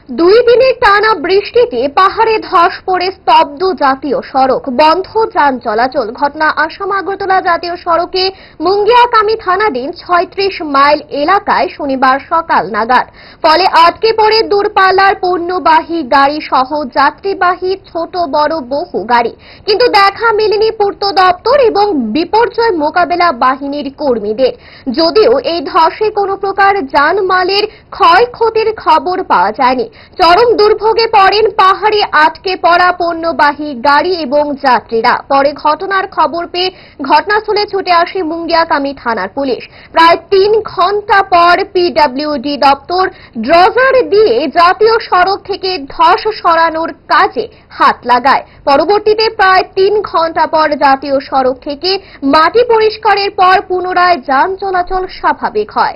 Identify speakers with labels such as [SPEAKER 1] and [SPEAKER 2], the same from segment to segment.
[SPEAKER 1] দুই দিনের টানা বৃষ্টিতে পাহাড়ে ধস পড়ে স্তব্ধ জাতীয় সড়ক, বন্ধ যান চলাচল। ঘটনা আসাম আগরতলা জাতীয় সড়কে মুঙ্গিয়াকামী থানাধীন ৩৬ মাইল এলাকায় শনিবার সকাল নাগাদ। ফলে আটকে পড়ে দূরপাল্লার পণ্যবাহী গাড়ি সহ যাত্রীবাহী ছোট বড় বহু গাড়ি। কিন্তু দেখা মেলেনি পূর্ত দপ্তর এবং বিপর্যয় মোকাবেলা বাহিনীর কর্মীদের। যদিও এই ধসে কোনো প্রকার জানমালের ক্ষয়ক্ষতির খবর পাওয়া যায়নি। চরম দুর্ভোগে পড়েন পাহাড়ে আটকে পড়া পণ্যবাহী গাড়ি এবং যাত্রীরা। পরে ঘটনার খবর পেয়ে ঘটনাস্থলে ছুটে আসে মুঙ্গিয়াকামী থানার পুলিশ। প্রায় ৩ ঘণ্টা পর পিডব্লিউডি দপ্তর ড্রজার দিয়ে জাতীয় সড়ক থেকে ধস সরানোর কাজে হাত লাগায়। পরবর্তীতে প্রায় ৩ ঘণ্টা পর জাতীয় সড়ক থেকে মাটি পরিষ্কারের পর পুনরায় যান চলাচল স্বাভাবিক হয়।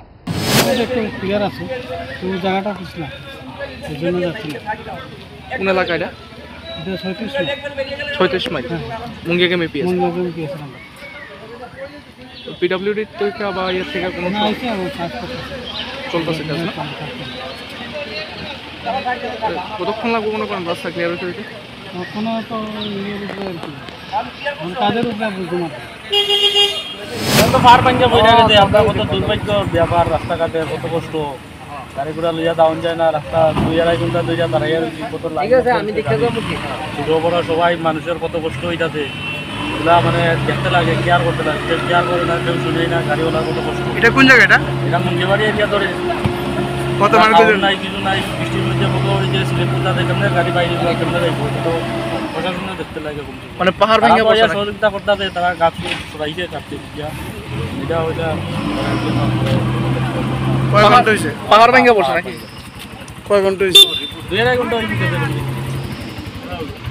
[SPEAKER 2] কোন এলাকা এটা? ৩৬ মাইল মুঙ্গিয়াকামী পিডব্লিউডি থেকে বা ইয়ের থেকে কোনো চলতেছে কাজ না? কতক্ষণ লাগবে মনে করেন রাস্তা ক্লিয়ার হতে?
[SPEAKER 3] এখনো তো কাজের উপরে বুঝতে পার পাঞ্জা বইটা গেছে। আপনার কত দুর্ভাগ্য ব্যাপার, রাস্তাঘাটে কত কষ্ট, গাড়ি ঘোড়া লইয়া দাউন যায় না, রাস্তা ২-২.৫ ঘন্টা দুইটা দাঁড়াইয়া কত ছোট বড় সবাই মানুষের কত কষ্ট হইতাছে। এগুলা মানে দেখতে লাগে, কেয়ার করতে লাগে, কেয়ার করে না, কেউ শুনেই না। গাড়িওয়ালার কত কষ্ট।
[SPEAKER 2] এটা কোন জায়গা?
[SPEAKER 3] এটা মুঙ্গিবাড়ি এরিয়া ধরে
[SPEAKER 2] কত মানুষ
[SPEAKER 3] নাই, কিছু নাই। বৃষ্টির মধ্যে কত ওই যে স্লিপ কোথাতে কেমনে গাড়ি বাইরে কেমনে যাইবো, তো প্রশাসনে দেখতে লাগে।
[SPEAKER 2] মানে পাহাড় ভেঙে পড়ে
[SPEAKER 3] সহযোগিতা করতে হবে, তারা গাছ সরাইছে কাটতে দিয়া এটা ওইটা
[SPEAKER 2] পাহাড় ভেঙে পড়ছে নাকি? কয় ঘন্টা হয়েছে?
[SPEAKER 3] ২-২.৫ ঘন্টা হয়েছে।